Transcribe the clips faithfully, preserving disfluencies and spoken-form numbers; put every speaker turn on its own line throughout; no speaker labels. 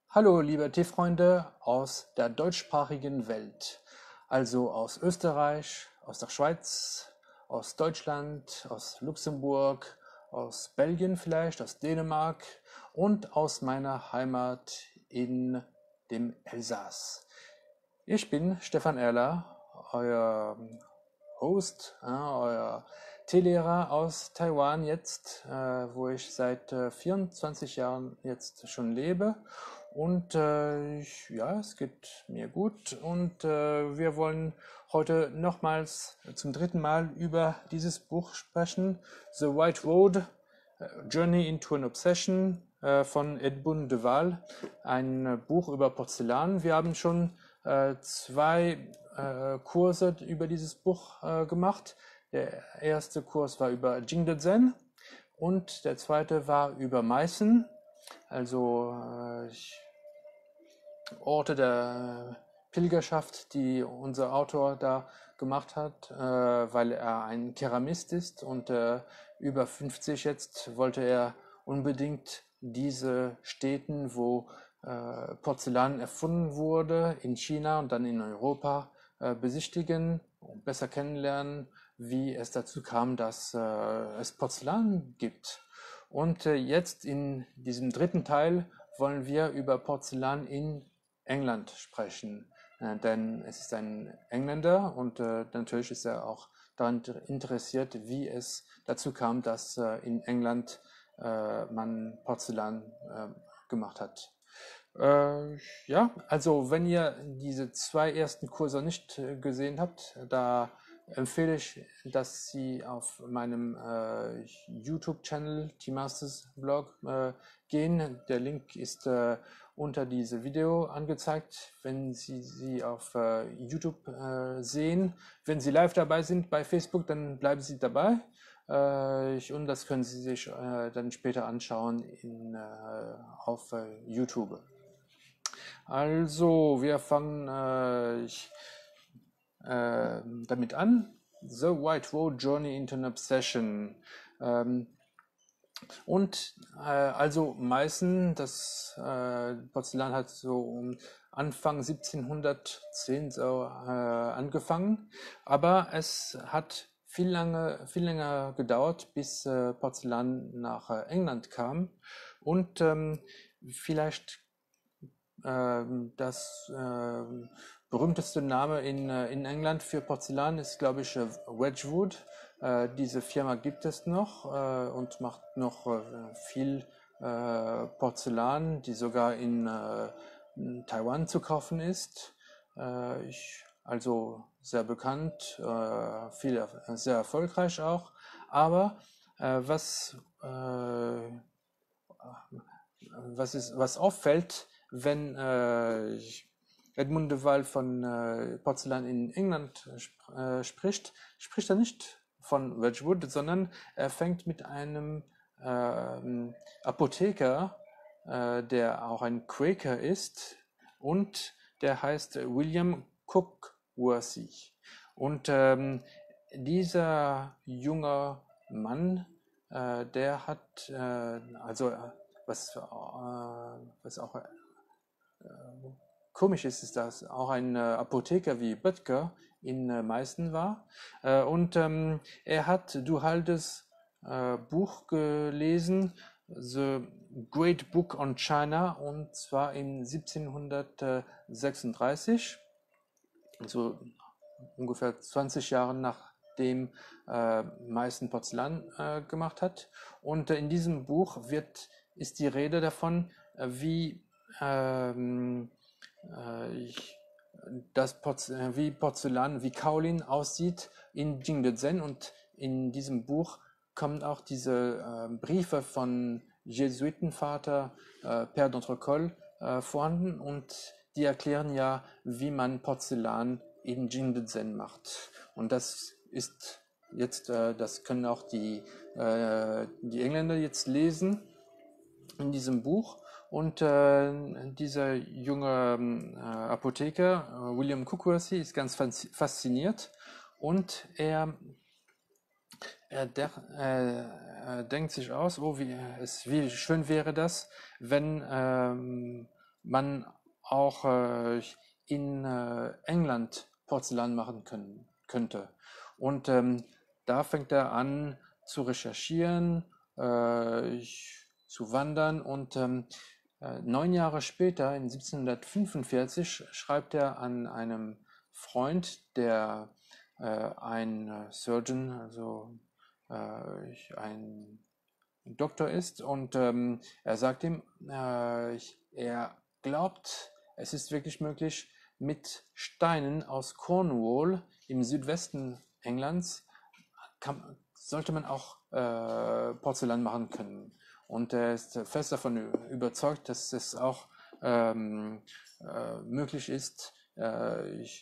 Hallo, liebe Teefreunde aus der deutschsprachigen Welt, also aus Österreich, aus der Schweiz, aus Deutschland, aus Luxemburg, aus Belgien vielleicht, aus Dänemark und aus meiner Heimat in dem Elsass. Ich bin Stefan Erler, euer Host, äh, euer Teelehrer aus Taiwan jetzt, äh, wo ich seit äh, vierundzwanzig Jahren jetzt schon lebe. Und äh, ich, ja, es geht mir gut und äh, wir wollen heute nochmals zum dritten Mal über dieses Buch sprechen, The White Road, äh, Journey into an Obsession äh, von Edmund de Waal, ein äh, Buch über Porzellan. Wir haben schon äh, zwei äh, Kurse über dieses Buch äh, gemacht. Der erste Kurs war über Jingdezhen und der zweite war über Meißen, also äh, Orte der Pilgerschaft, die unser Autor da gemacht hat, äh, weil er ein Keramist ist und äh, über fünfzig jetzt wollte er unbedingt diese Städten, wo äh, Porzellan erfunden wurde, in China und dann in Europa äh, besichtigen und besser kennenlernen, wie es dazu kam, dass äh, es Porzellan gibt. Und äh, jetzt in diesem dritten Teil wollen wir über Porzellan in England sprechen, äh, denn es ist ein Engländer und äh, natürlich ist er auch daran interessiert, wie es dazu kam, dass äh, in England äh, man Porzellan äh, gemacht hat. Äh, ja, also wenn ihr diese zwei ersten Kurse nicht äh, gesehen habt, da empfehle ich, dass Sie auf meinem äh, YouTube-Channel, T-Masters Blog, äh, gehen. Der Link ist äh, unter diesem Video angezeigt, wenn Sie sie auf äh, YouTube äh, sehen. Wenn Sie live dabei sind bei Facebook, dann bleiben Sie dabei. Äh, ich, und das können Sie sich äh, dann später anschauen in, äh, auf äh, YouTube. Also, wir fangen äh, ich, äh, damit an. The White Road Journey into an Obsession. Ähm, und äh, also Meißen, das äh, Porzellan hat so um Anfang siebzehnhundertzehn so äh, angefangen, aber es hat viel lange, viel länger gedauert, bis äh, Porzellan nach äh, England kam. Und ähm, vielleicht ähm, das ähm, berühmteste Name in, äh, in England für Porzellan ist, glaube ich, äh, Wedgwood. Äh, diese Firma gibt es noch äh, und macht noch äh, viel äh, Porzellan, die sogar in, äh, in Taiwan zu kaufen ist. Äh, ich, also sehr bekannt, äh, viel, sehr erfolgreich auch. Aber äh, was äh, was ist, was auffällt, wenn äh, Edmund de Waal von äh, Porzellan in England sp äh, spricht, spricht er nicht von Wedgwood, sondern er fängt mit einem äh, Apotheker, äh, der auch ein Quaker ist und der heißt William Cookworthy. Und ähm, dieser junge Mann, äh, der hat, äh, also was, äh, was auch äh, komisch ist, ist, dass auch ein äh, Apotheker wie Böttger in äh, Meißen war. Äh, und ähm, er hat Duhaldes äh, Buch gelesen, The Great Book on China, und zwar in siebzehnhundertsechsunddreißig, so ungefähr zwanzig Jahre nachdem äh, Meißen Porzellan äh, gemacht hat. Und äh, in diesem Buch wird, ist die Rede davon, äh, wie ähm, äh, ich, das Porzellan, wie Porzellan, wie Kaolin aussieht in Jingdezhen, und in diesem Buch kommen auch diese äh, Briefe von Jesuitenvater äh, Père d'Entrecoll äh, vorhanden, und die erklären ja, wie man Porzellan in Jingdezhen macht. Und das ist jetzt, äh, das können auch die, äh, die Engländer jetzt lesen in diesem Buch. Und äh, dieser junge äh, Apotheker, äh, William Cookworthy, ist ganz fasziniert, und er, er, der, äh, er denkt sich aus, oh, wie, es, wie schön wäre das, wenn ähm, man auch äh, in äh, England Porzellan machen können, könnte. Und ähm, da fängt er an zu recherchieren, äh, zu wandern und ähm, äh, neun Jahre später, in siebzehnhundertfünfundvierzig, schreibt er an einem Freund, der äh, ein Surgeon, also äh, ein Doktor ist, und ähm, er sagt ihm, äh, er glaubt, es ist wirklich möglich, mit Steinen aus Cornwall im Südwesten Englands kann, sollte man auch äh, Porzellan machen können. Und er ist fest davon überzeugt, dass es auch ähm, äh, möglich ist, äh, ich,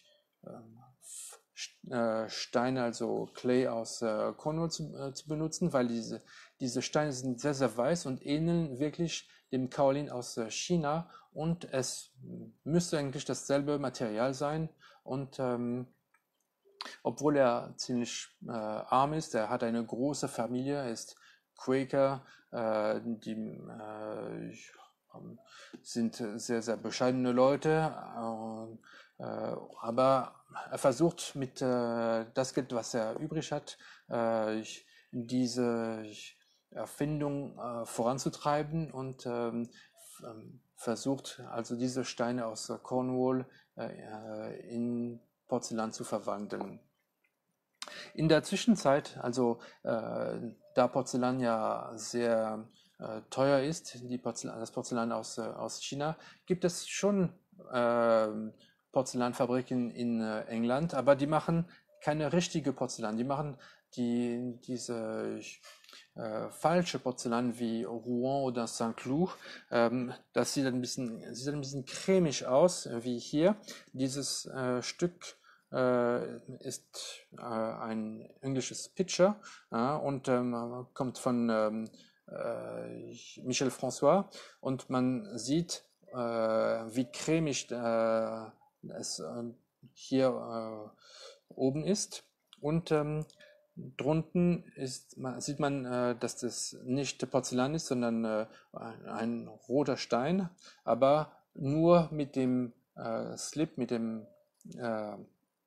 äh, Steine, also Clay aus äh, Cornwall zu, äh, zu benutzen, weil diese, diese Steine sind sehr, sehr weiß und ähneln wirklich dem Kaolin aus äh, China, und es müsste eigentlich dasselbe Material sein. Und ähm, obwohl er ziemlich äh, arm ist, er hat eine große Familie, er ist Quaker, äh, die äh, sind sehr, sehr bescheidene Leute, äh, äh, aber er versucht mit äh, das Geld, was er übrig hat, äh, diese Erfindung äh, voranzutreiben, und ähm, versucht also diese Steine aus Cornwall äh, in Porzellan zu verwandeln. In der Zwischenzeit, also äh, da Porzellan ja sehr äh, teuer ist, die Porzellan, das Porzellan aus, äh, aus China, gibt es schon äh, Porzellanfabriken in äh, England, aber die machen keine richtige Porzellan. Die machen die, diese äh, falsche Porzellan wie Rouen oder Saint-Cloud. Ähm, das sieht ein bisschen, sieht ein bisschen cremig aus, wie hier. Dieses äh, Stück äh, ist äh, ein englisches Pitcher, ja, und ähm, kommt von ähm, äh, Michel François, und man sieht, äh, wie cremig äh, es äh, hier äh, oben ist, und ähm, drunten ist, man, sieht man, äh, dass das nicht Porzellan ist, sondern äh, ein, ein roter Stein, aber nur mit dem äh, Slip, mit dem äh,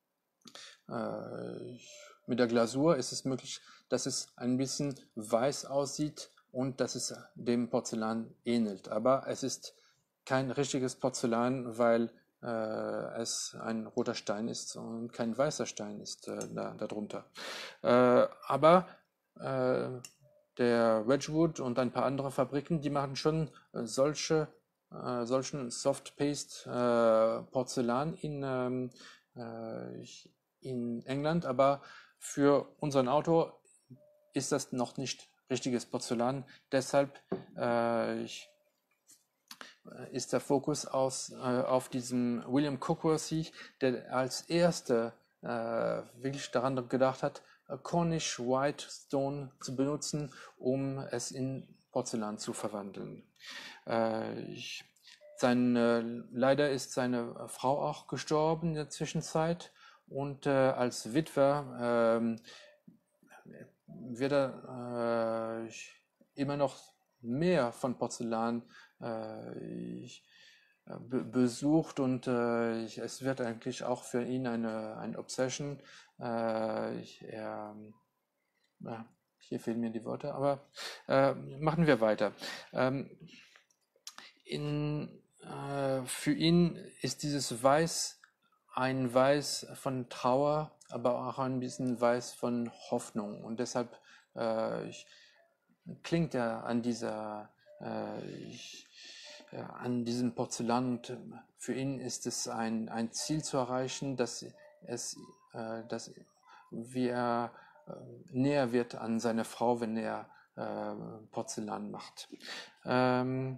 äh, mit der Glasur ist es möglich, dass es ein bisschen weiß aussieht und dass es dem Porzellan ähnelt. Aber es ist kein richtiges Porzellan, weil äh, es ein roter Stein ist und kein weißer Stein ist äh, da, darunter. Äh, aber äh, der Wedgwood und ein paar andere Fabriken, die machen schon äh, solche, äh, solchen Soft Paste äh, Porzellan in ähm, äh, in England, aber für unseren Auto ist das noch nicht richtiges Porzellan. Deshalb äh, ich, ist der Fokus aus, äh, auf diesem William Cockworthy, der als erster äh, wirklich daran gedacht hat, Cornish White Stone zu benutzen, um es in Porzellan zu verwandeln. Äh, ich, sein, äh, leider ist seine Frau auch gestorben in der Zwischenzeit, und äh, als Witwer äh, wird er äh, immer noch mehr von Porzellan äh, ich, äh, be besucht, und äh, ich, es wird eigentlich auch für ihn eine, eine Obsession. Äh, ich, er, äh, hier fehlen mir die Worte, aber äh, machen wir weiter. Ähm, in, äh, für ihn ist dieses Weiß ein Weiß von Trauer, aber auch ein bisschen Weiß von Hoffnung, und deshalb äh, ich, klingt er an dieser äh, ich, ja, an diesem Porzellan, und für ihn ist es ein, ein Ziel zu erreichen, dass es äh, dass wie er äh, näher wird an seine Frau, wenn er äh, Porzellan macht. Ähm,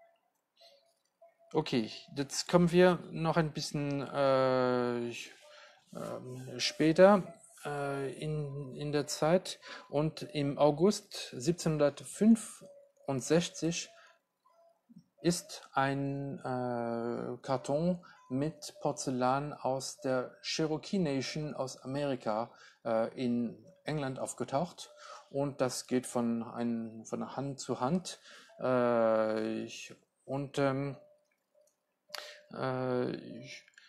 okay, jetzt kommen wir noch ein bisschen äh, ich, äh, später äh, in, in der Zeit, und im August siebzehnhundertfünfundsechzig ist ein äh, Karton mit Porzellan aus der Cherokee Nation aus Amerika äh, in England aufgetaucht, und das geht von, ein, von Hand zu Hand. Äh, ich, und ähm, äh,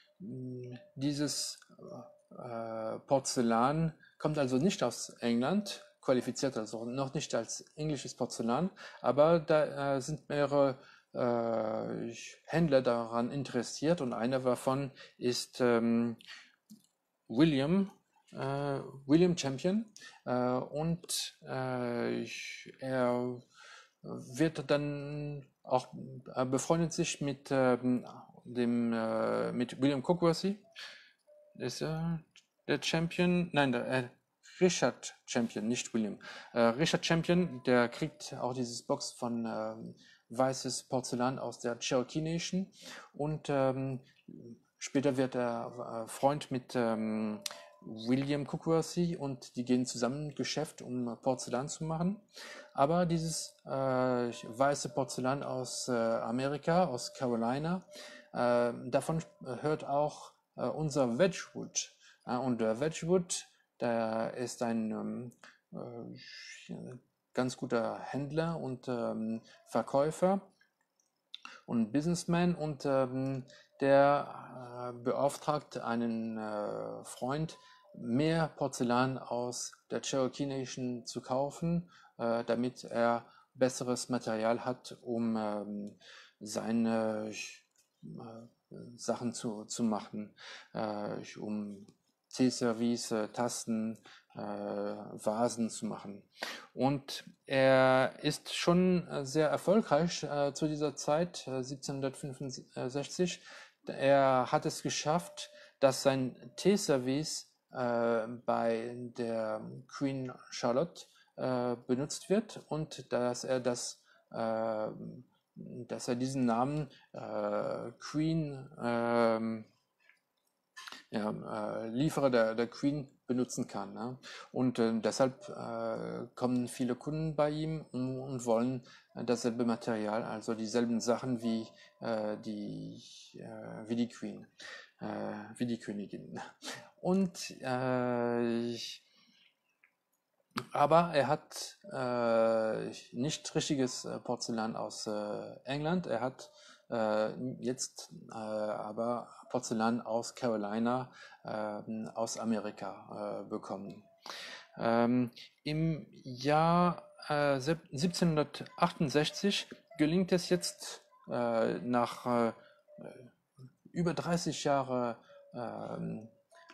dieses äh, Porzellan kommt also nicht aus England, qualifiziert also noch nicht als englisches Porzellan, aber da äh, sind mehrere äh, Händler daran interessiert und einer davon ist ähm, William, äh, William Champion äh, und äh, ich, er wird dann auch äh, befreundet sich mit ähm, dem äh, mit William Cookworthy, ist er der Champion, nein, der äh, Richard Champion, nicht William. Äh, Richard Champion, der kriegt auch dieses Box von ähm, weißes Porzellan aus der Cherokee Nation und ähm, später wird er äh, Freund mit ähm, William Cookworthy und die gehen zusammen in Geschäft, um Porzellan zu machen. Aber dieses äh, weiße Porzellan aus äh, Amerika, aus Carolina, äh, davon hört auch äh, unser Wedgwood. Äh, und der Wedgwood, der ist ein ähm, äh, ganz guter Händler und ähm, Verkäufer und Businessman und ähm, der äh, beauftragt einen äh, Freund, mehr Porzellan aus der Cherokee Nation zu kaufen, äh, damit er besseres Material hat, um ähm, seine äh, Sachen zu, zu machen, äh, um Teeservice, äh, Tassen, äh, Vasen zu machen. Und er ist schon äh, sehr erfolgreich äh, zu dieser Zeit, äh, siebzehnhundertfünfundsechzig. Er hat es geschafft, dass sein Teeservice äh, bei der Queen Charlotte äh, benutzt wird und dass er das äh, dass er diesen Namen äh, Queen ähm, ja, äh, Lieferer der, der Queen benutzen kann. Ne? Und äh, deshalb äh, kommen viele Kunden bei ihm und, und wollen äh, dasselbe Material, also dieselben Sachen wie, äh, die, äh, wie die Queen, äh, wie die Königin. Und äh, ich, aber er hat äh, nicht richtiges äh, Porzellan aus äh, England. Er hat äh, jetzt äh, aber Porzellan aus Carolina, äh, aus Amerika äh, bekommen. Ähm, Im Jahr äh, siebzehnhundertachtundsechzig gelingt es jetzt äh, nach äh, über dreißig Jahre äh,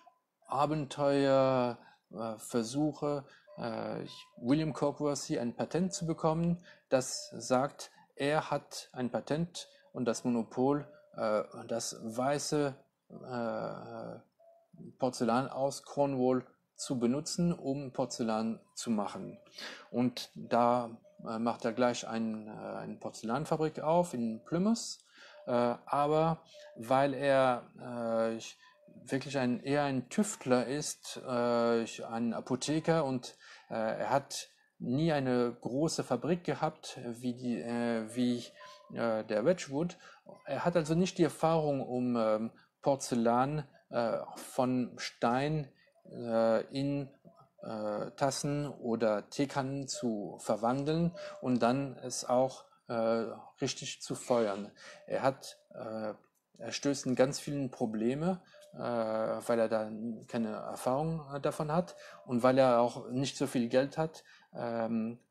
Abenteuer, äh, Versuche, äh, William Cookworthy ein Patent zu bekommen, das sagt, er hat ein Patent und das Monopol, äh, das weiße äh, Porzellan aus Cornwall zu benutzen, um Porzellan zu machen. Und da äh, macht er gleich ein, äh, eine Porzellanfabrik auf in Plymouth, äh, aber weil er äh, wirklich ein, eher ein Tüftler ist, äh, ein Apotheker und äh, er hat nie eine große Fabrik gehabt wie, die, äh, wie äh, der Wedgwood. Er hat also nicht die Erfahrung, um ähm, Porzellan äh, von Stein äh, in äh, Tassen oder Teekannen zu verwandeln und dann es auch äh, richtig zu feuern. Er hat, äh, er stößt in ganz vielen Probleme, äh, weil er da keine Erfahrung äh, davon hat und weil er auch nicht so viel Geld hat. Ähm,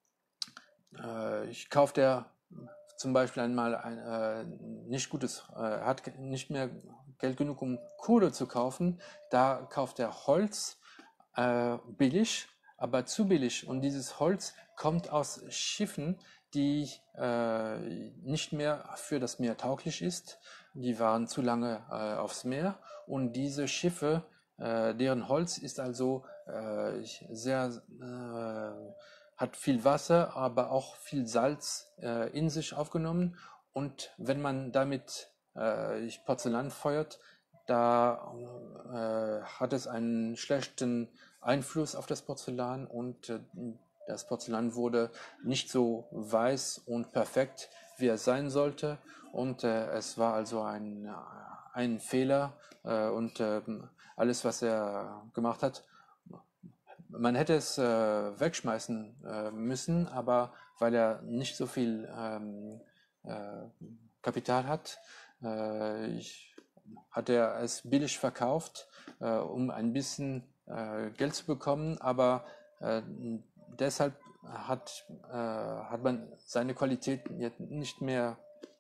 äh, ich kaufe er zum Beispiel einmal ein äh, nicht gutes, äh, hat nicht mehr Geld genug, um Kohle zu kaufen. Da kauft er Holz äh, billig, aber zu billig. Und dieses Holz kommt aus Schiffen, die äh, nicht mehr für das Meer tauglich ist. Die waren zu lange äh, aufs Meer. Und diese Schiffe, äh, deren Holz ist also äh, sehr äh, hat viel Wasser, aber auch viel Salz äh, in sich aufgenommen. Und wenn man damit äh, Porzellan feuert, da äh, hat es einen schlechten Einfluss auf das Porzellan und äh, das Porzellan wurde nicht so weiß und perfekt, wie es sein sollte. Und äh, es war also ein, ein Fehler äh, und äh, alles, was er gemacht hat, man hätte es äh, wegschmeißen äh, müssen, aber weil er nicht so viel ähm, äh, Kapital hat, äh, ich, hat er es billig verkauft, äh, um ein bisschen äh, Geld zu bekommen, aber äh, deshalb hat, äh, hat man seine Qualität jetzt nicht mehr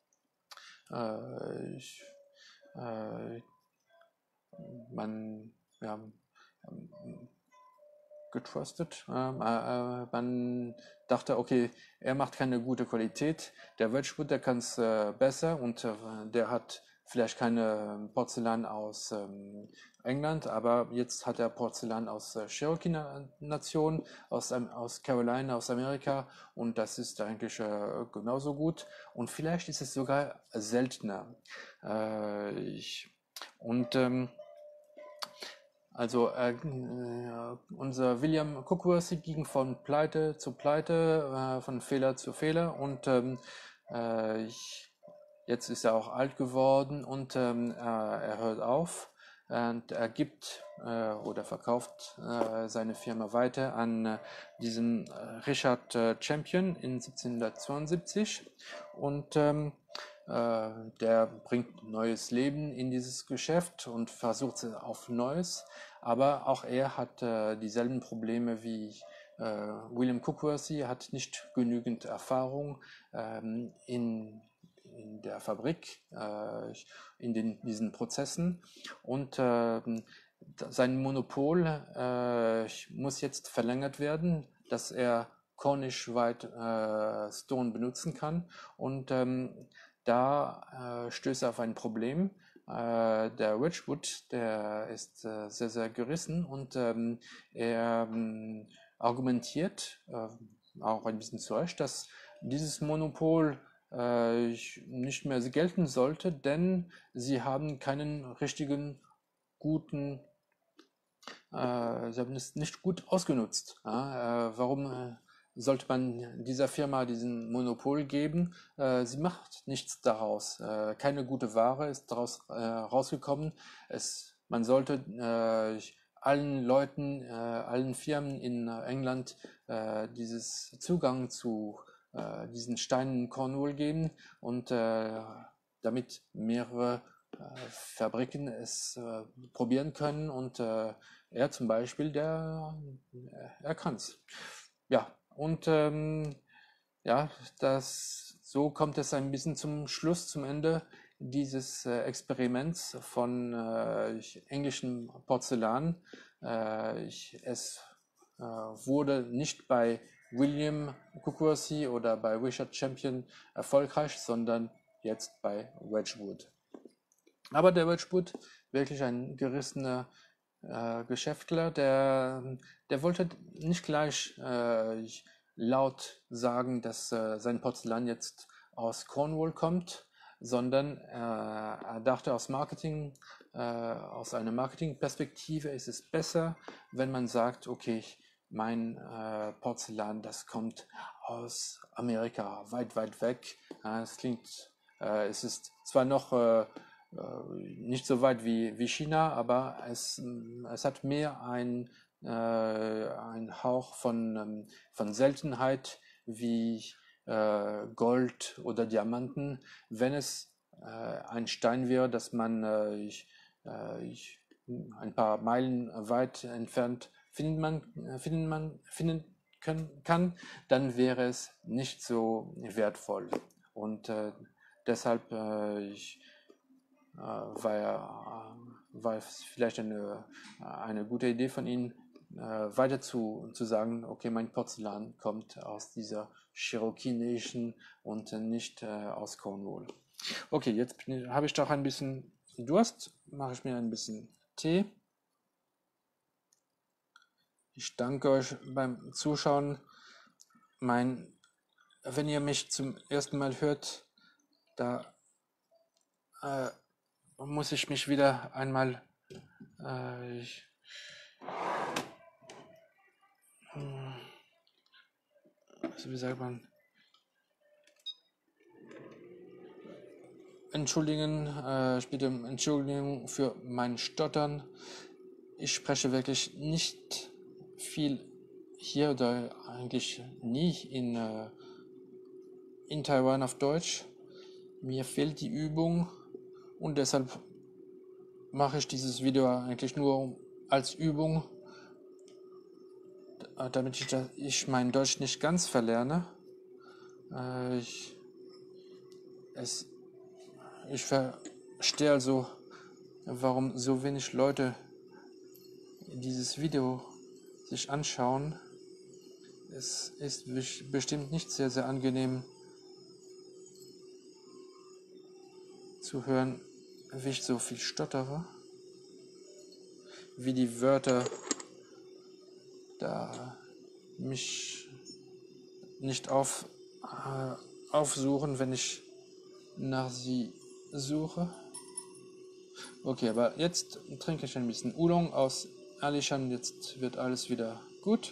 äh, ich, äh, man ja, getrustet. Ähm, äh, äh, man dachte, okay, er macht keine gute Qualität. Der Wedgwood, der kann es äh, besser und äh, der hat vielleicht keine Porzellan aus ähm, England, aber jetzt hat er Porzellan aus äh, Cherokee-Nation, aus, ähm, aus Carolina, aus Amerika und das ist eigentlich äh, genauso gut und vielleicht ist es sogar seltener. Äh, ich, und ähm, also äh, äh, unser William Cookworthy ging von Pleite zu Pleite, äh, von Fehler zu Fehler und ähm, äh, ich, jetzt ist er auch alt geworden und ähm, äh, er hört auf und er gibt äh, oder verkauft äh, seine Firma weiter an äh, diesen äh, Richard äh, Champion in siebzehnhundertzweiundsiebzig und ähm, äh, der bringt neues Leben in dieses Geschäft und versucht es auf Neues. Aber auch er hat äh, dieselben Probleme wie äh, William Cookworthy, hat nicht genügend Erfahrung ähm, in, in der Fabrik, äh, in den, diesen Prozessen. Und äh, sein Monopol äh, muss jetzt verlängert werden, dass er Cornish White äh, Stone benutzen kann. Und ähm, da äh, stößt er auf ein Problem. Äh, der Wedgwood, der ist äh, sehr, sehr gerissen und ähm, er ähm, argumentiert, äh, auch ein bisschen zu Recht, dass dieses Monopol äh, nicht mehr gelten sollte, denn sie haben keinen richtigen, guten, äh, sie haben es nicht gut ausgenutzt. Ja? Äh, warum äh, sollte man dieser Firma diesen Monopol geben? Äh, sie macht nichts daraus. Äh, keine gute Ware ist daraus äh, rausgekommen. Es, man sollte äh, allen Leuten, äh, allen Firmen in England äh, dieses Zugang zu äh, diesen Steinen in Cornwall geben und äh, damit mehrere äh, Fabriken es äh, probieren können und äh, er zum Beispiel, der er kann's. Ja, und ähm, ja, das, so kommt es ein bisschen zum Schluss, zum Ende dieses äh, Experiments von äh, englischem Porzellan. Äh, ich, es äh, wurde nicht bei William Cookworthy oder bei Richard Champion erfolgreich, sondern jetzt bei Wedgwood. Aber der Wedgwood, wirklich ein gerissener äh, Geschäftler, der, der wollte nicht gleich äh, laut sagen, dass äh, sein Porzellan jetzt aus Cornwall kommt, sondern äh, er dachte aus Marketing, äh, aus einer Marketingperspektive ist es besser, wenn man sagt, okay, mein äh, Porzellan, das kommt aus Amerika, weit, weit weg. Ja, es klingt, äh, es ist zwar noch äh, nicht so weit wie, wie China, aber es, es hat mehr ein, äh, ein Hauch von, ähm, von Seltenheit wie äh, Gold oder Diamanten. Wenn es äh, ein Stein wäre, dass man äh, ich, äh, ich, ein paar Meilen weit entfernt finden man, finden man, finden können, kann, dann wäre es nicht so wertvoll. Und äh, deshalb äh, ich, äh, war, er, äh, war es vielleicht eine, eine gute Idee von Ihnen, äh, weiter zu, zu sagen, okay, mein Porzellan kommt aus dieser Cherokee Nation und nicht äh, aus Cornwall. Okay, jetzt habe ich doch ein bisschen Durst, mache ich mir ein bisschen Tee. Ich danke euch beim Zuschauen. Mein, wenn ihr mich zum ersten Mal hört, da äh, muss ich mich wieder einmal äh, ich, also wie sagt man, entschuldigen, äh, ich bitte um Entschuldigung für mein Stottern. Ich spreche wirklich nicht viel hier oder eigentlich nie in, äh, in Taiwan auf Deutsch. Mir fehlt die Übung. Und deshalb mache ich dieses Video eigentlich nur als Übung, damit ich, ich mein Deutsch nicht ganz verlerne. Äh, ich, es, ich verstehe also, warum so wenig Leute dieses Video sich anschauen. Es ist bestimmt nicht sehr, sehr angenehm zu hören, wie ich so viel stottere, wie die Wörter da mich nicht auf, äh, aufsuchen, wenn ich nach sie suche. Okay, aber jetzt trinke ich ein bisschen Oolong aus Alishan, jetzt wird alles wieder gut.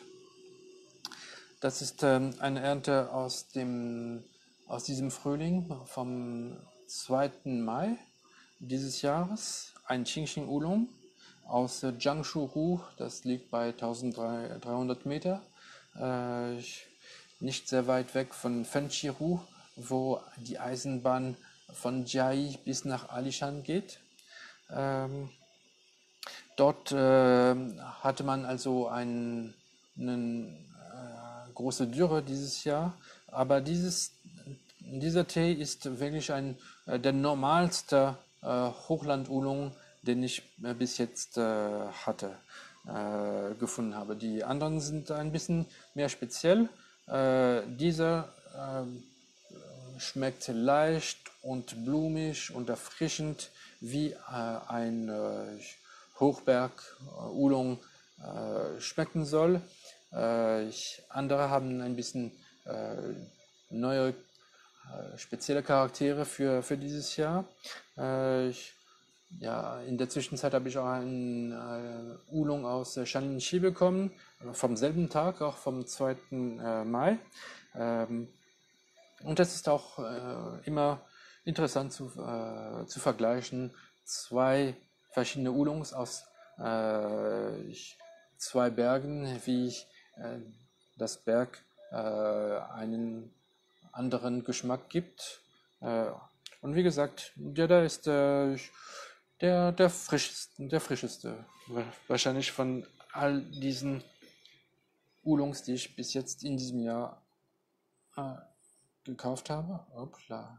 Das ist ähm, eine Ernte aus, dem, aus diesem Frühling vom zweiten Mai dieses Jahres. Ein Qingxing Oolong aus äh, Jiangsu-hu, das liegt bei eintausenddreihundert Meter, äh, nicht sehr weit weg von Fenqiru, wo die Eisenbahn von Jiayi bis nach Alishan geht. Ähm, dort äh, hatte man also einen, einen große Dürre dieses Jahr, aber dieses, dieser Tee ist wirklich ein, äh, der normalste äh, Hochland-Oolong, den ich äh, bis jetzt äh, hatte, äh, gefunden habe. Die anderen sind ein bisschen mehr speziell. Äh, dieser äh, schmeckt leicht und blumig und erfrischend, wie äh, ein äh, Hochberg-Oolong äh, schmecken soll. Äh, ich, andere haben ein bisschen äh, neue, äh, spezielle Charaktere für, für dieses Jahr. Äh, ich, ja, in der Zwischenzeit habe ich auch einen äh, Oolong aus äh, Shanxi bekommen, vom selben Tag, auch vom zweiten Äh, Mai. Ähm, und es ist auch äh, immer interessant zu, äh, zu vergleichen, zwei verschiedene Oolongs aus äh, zwei Bergen, wie ich äh, das Berg äh, einen anderen Geschmack gibt. Äh, und wie gesagt, der da ist äh, der, der, frischeste, der frischeste, wahrscheinlich von all diesen Oolongs, die ich bis jetzt in diesem Jahr äh, gekauft habe. Hoppla.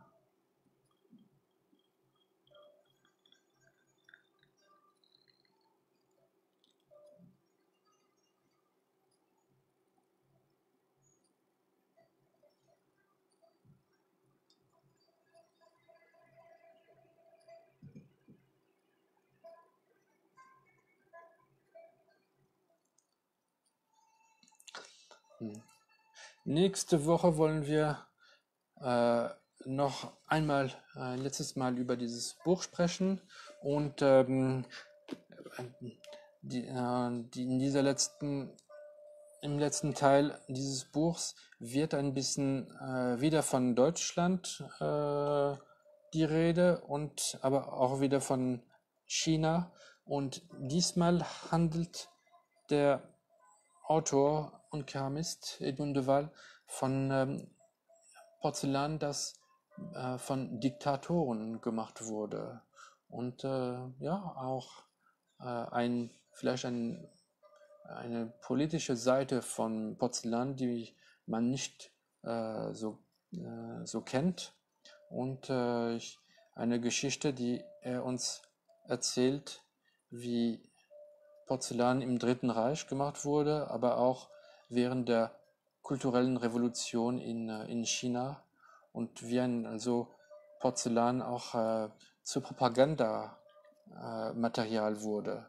Hm. Nächste Woche wollen wir äh, noch einmal, ein letztes Mal über dieses Buch sprechen und ähm, die, äh, die in dieser letzten, im letzten Teil dieses Buchs wird ein bisschen äh, wieder von Deutschland äh, die Rede und aber auch wieder von China, und diesmal handelt der Autor und Keramist Edmund de Waal von ähm, Porzellan, das äh, von Diktatoren gemacht wurde. Und äh, ja, auch äh, ein, vielleicht ein, eine politische Seite von Porzellan, die man nicht äh, so, äh, so kennt. Und äh, eine Geschichte, die er uns erzählt, wie Porzellan im Dritten Reich gemacht wurde, aber auch während der kulturellen Revolution in, in China, und wie ein also Porzellan auch äh, zu Propagandamaterial äh, wurde.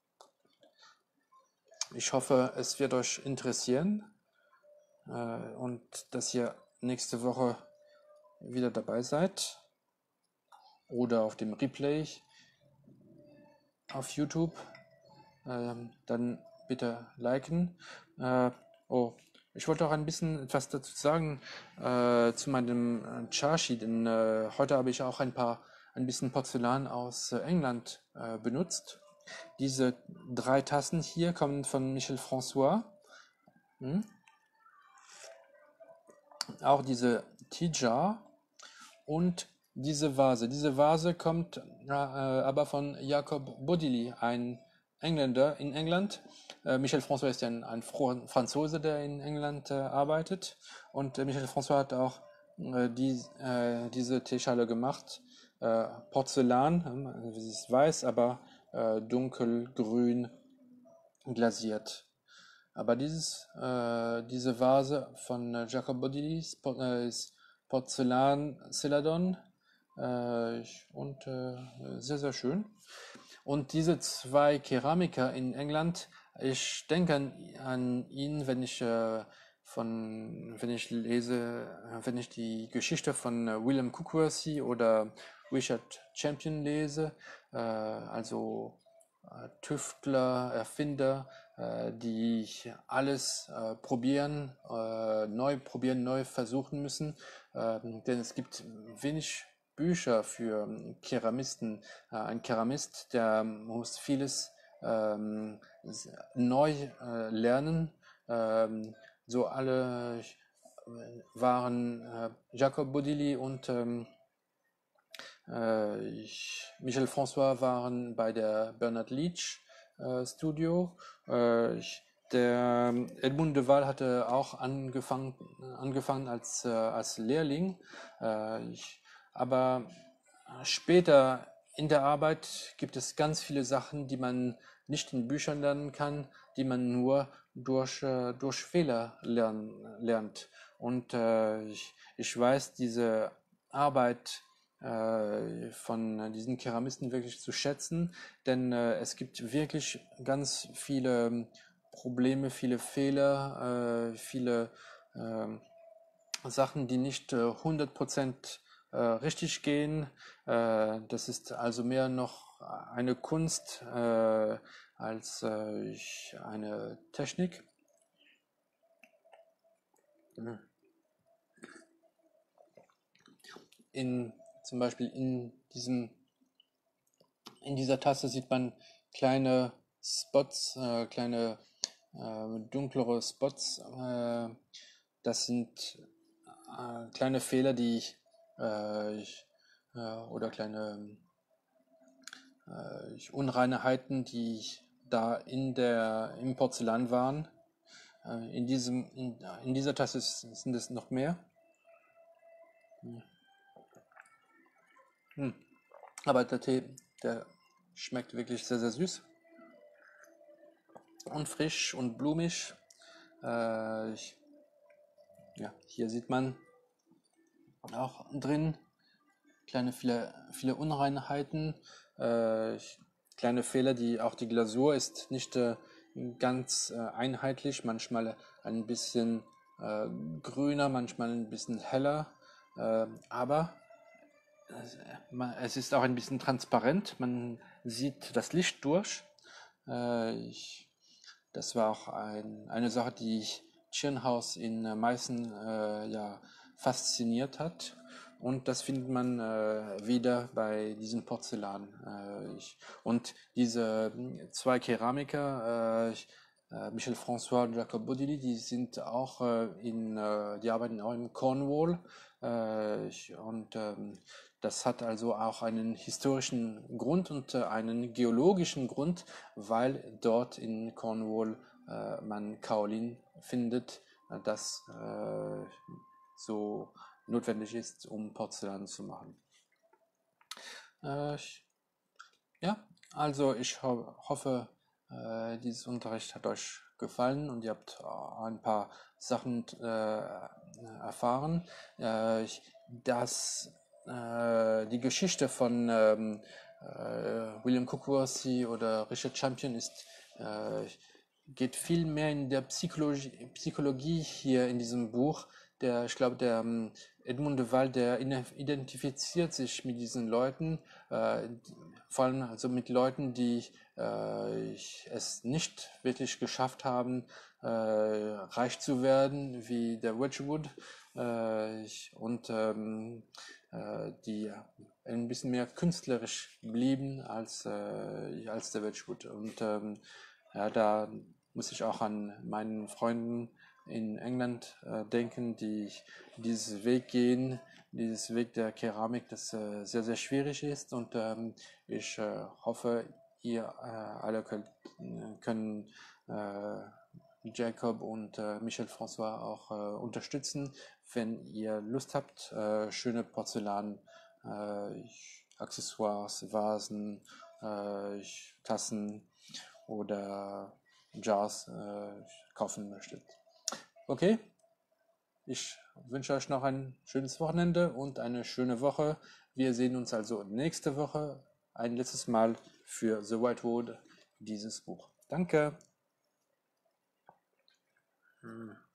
Ich hoffe, es wird euch interessieren äh, und dass ihr nächste Woche wieder dabei seid oder auf dem Replay auf YouTube. Ähm, dann bitte liken. Äh, oh, ich wollte auch ein bisschen etwas dazu sagen äh, zu meinem äh, Chashi, denn äh, heute habe ich auch ein paar, ein bisschen Porzellan aus äh, England äh, benutzt. Diese drei Tassen hier kommen von Michel François. Hm? Auch diese Tea Jar und diese Vase. Diese Vase kommt äh, aber von Jacob Bodili, ein Engländer in England. Äh, Michel François ist ja ein, ein Fro- Franzose, der in England äh, arbeitet. Und äh, Michel François hat auch äh, die, äh, diese Teeschale gemacht. Äh, Porzellan, äh, wie sie es weiß, aber äh, dunkelgrün glasiert. Aber dieses, äh, diese Vase von äh, Jacob Bodili ist, Po- äh, ist Porzellan Celadon äh, ich- und äh, sehr, sehr schön. Und diese zwei Keramiker in England, ich denke an, an ihn, wenn ich äh, von, wenn ich lese, äh, wenn ich die Geschichte von äh, William Cookworthy oder Richard Champion lese, äh, also äh, Tüftler, Erfinder, äh, die alles äh, probieren, äh, neu probieren, neu versuchen müssen, ähm, denn es gibt wenig Bücher für ähm, Keramisten. Äh, ein Keramist, der muss vieles ähm, s- neu äh, lernen. Ähm, so alle äh, waren äh, Jacob Bodili und ähm, äh, ich, Michel François waren bei der Bernard Leach äh, Studio. Äh, ich, der ähm, Edmund de Waal hatte auch angefangen, angefangen als, äh, als Lehrling. Äh, ich, aber später in der Arbeit gibt es ganz viele Sachen, die man nicht in Büchern lernen kann, die man nur durch, äh, durch Fehler lernen, lernt. Und äh, ich, ich weiß diese Arbeit äh, von diesen Keramisten wirklich zu schätzen, denn äh, es gibt wirklich ganz viele ähm, Probleme, viele Fehler, äh, viele ähm, Sachen, die nicht äh, hundert Prozent äh, richtig gehen. Äh, das ist also mehr noch eine Kunst äh, als äh, eine Technik. In, zum Beispiel in diesem In dieser Tasse sieht man kleine Spots, äh, kleine äh, dunklere Spots. Äh, das sind äh, kleine Fehler, die ich, äh, ich äh, oder kleine äh, ich- Unreinheiten, die ich da in der im Porzellan waren. Äh, in diesem in, in dieser Tasse ist, sind es noch mehr. Hm. Aber der Tee, der schmeckt wirklich sehr, sehr süß und frisch und blumig. Äh, ich, ja, hier sieht man auch drin kleine viele, viele Unreinheiten, äh, kleine Fehler, die auch die Glasur ist nicht äh, ganz äh, einheitlich, manchmal ein bisschen äh, grüner, manchmal ein bisschen heller, äh, aber äh, man, es ist auch ein bisschen transparent, man sieht das Licht durch. Äh, ich, das war auch ein, eine Sache, die ich Tschirnhaus in äh, Meißen äh, ja, fasziniert hat. Und das findet man äh, wieder bei diesem Porzellan. Äh, ich, und diese äh, zwei Keramiker, äh, ich, äh, Michel François und Jacob Bodili, die sind auch äh, in, äh, die arbeiten auch in Cornwall. Äh, ich, und ähm, das hat also auch einen historischen Grund und äh, einen geologischen Grund, weil dort in Cornwall äh, man Kaolin findet, äh, das äh, so notwendig ist, um Porzellan zu machen. Äh, ich, ja, also ich ho hoffe, äh, dieses Unterricht hat euch gefallen und ihr habt äh, ein paar Sachen äh, erfahren. Äh, ich, dass äh, die Geschichte von ähm, äh, William Cookworthy oder Richard Champion ist, äh, geht viel mehr in der Psychologie, Psychologie hier in diesem Buch. Der, ich glaube, der ähm, Edmund de Waal, der identifiziert sich mit diesen Leuten, äh, vor allem also mit Leuten, die äh, es nicht wirklich geschafft haben, äh, reich zu werden, wie der Wedgwood, äh, ich, und ähm, äh, die ein bisschen mehr künstlerisch blieben als, äh, als der Wedgwood. Und ähm, ja, da muss ich auch an meinen Freunden in England äh, denken, die diesen Weg gehen, dieses Weg der Keramik, das äh, sehr, sehr schwierig ist. Und ähm, ich äh, hoffe, ihr äh, alle könnt, können äh, Jacob und äh, Michel François auch äh, unterstützen, wenn ihr Lust habt, äh, schöne Porzellan, äh, Accessoires, Vasen, äh, Tassen oder Jars äh, kaufen möchtet. Okay, ich wünsche euch noch ein schönes Wochenende und eine schöne Woche. Wir sehen uns also nächste Woche ein letztes Mal für The White Wood, dieses Buch. Danke. Hm.